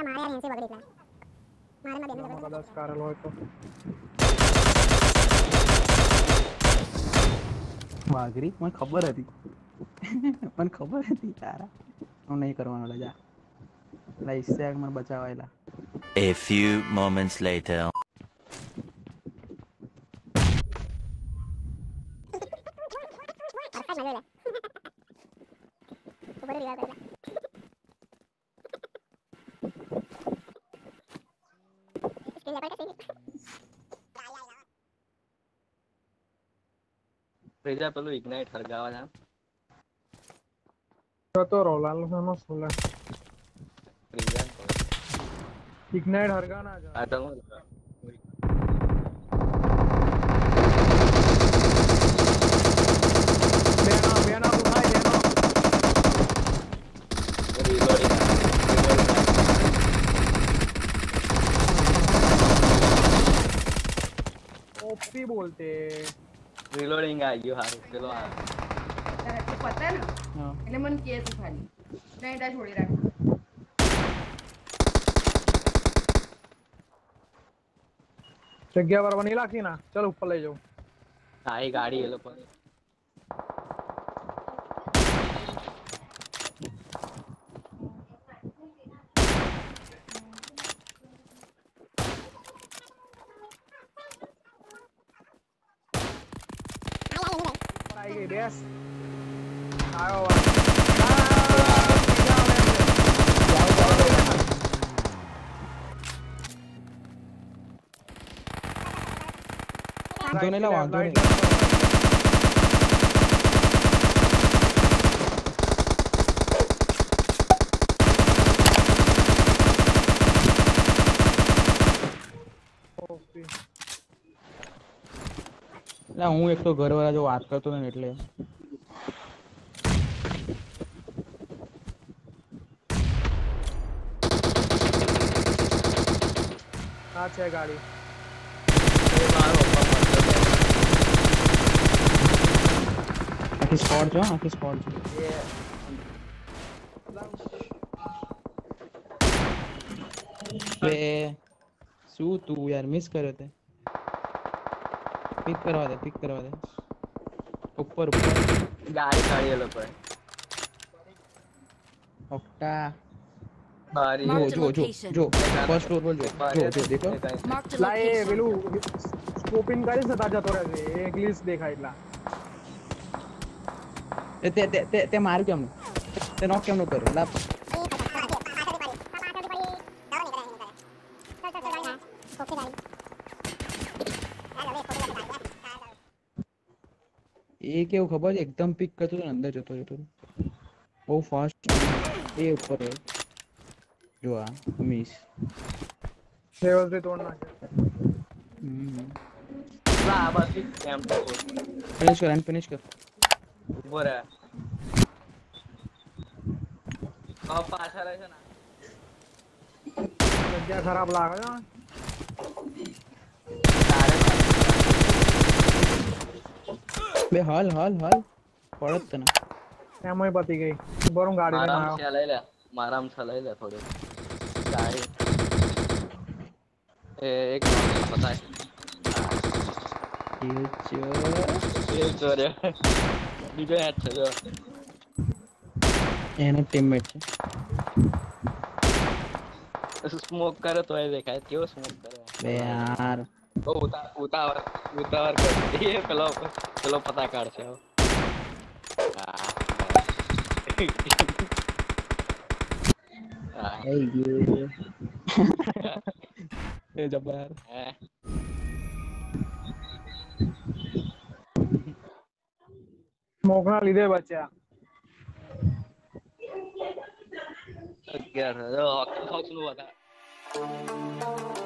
10 कारल હોય તો વાઘરી મને ખબર હતી તારા હું નહીં કરવાનો રજા લાઈસ્યા મને બચાવાયેલા. A few moments later. રેજા પેલું ઇગ્નાઇટ હરગાવા છે તો રોલાલ નો સોલા રેજા ઇગ્નાઇટ હરગાના જ આ તો બેના ઉઠાઈ બેનો રીલોડિંગ ઓપી બોલતે રીલોડિંગ આ ગયો હારું પેલો આ તો પતા ને હા એટલે મને કે તું ખાલી નહીં તા છોડી રાખ જગ્યા પર નહીં લાગતી ના ચાલ ઉપર લઈ જાઉં આ એ ગાડી એ લોકો આવી ગઈ બેસ આવ્યો વાંધો નહીં લા વાંધો નહીં લા હું એક તો ઘરવાળા જો વાત કરતો ને એટલે આ છે ગાડી આખી સ્પોટ જો આખી સ્પોટ જો બે શું તું યાર મિસ કર્યો તે પિક કરવા દે ઉપર ગાડી એ લોકો ઓક્ટા બારી જો ફર્સ્ટ ફ્લોર પર જો દેખો Marked a લા એ location. પેલું સ્કોપિંગ કરી સતા જતો રહે છે એક ગ્લિચ દેખાય એટલા તે માર્યું કેમ તે નોક કેમ કર્યો લા એ કેવું ખબર છે એકદમ પિક કરતો હતો અંદર જતો બહુ ફાસ્ટ એ ઉપર જો આ મિસ લેવલ 3 તોડ નાખે આ બાકી કેમ તો ફિનિશ કર ઉભો રહે આ પાછળ છે ને જગ્યા ખરાબ લાગે છે બે હાલ પડત તને એમાંય પતી ગઈ બરોબર ગાડી લઈને આરામ આવ્યો से લઈ લે આરામ से લઈ લે થોડી ગાડી એક પતા એ ચોરે બીજો હેડ છે જો એનો ટીમમેટ છે સ્મોક કરે તો એ દેખાય કેવો સ્મોક કરે બે યાર ઓ ઉતાવળ કરે એ પેલો પતા કાઢશે એ ગયો એ જબર સ્મોક ના લીધે બચ્યા 11 હોક્સ નું હતા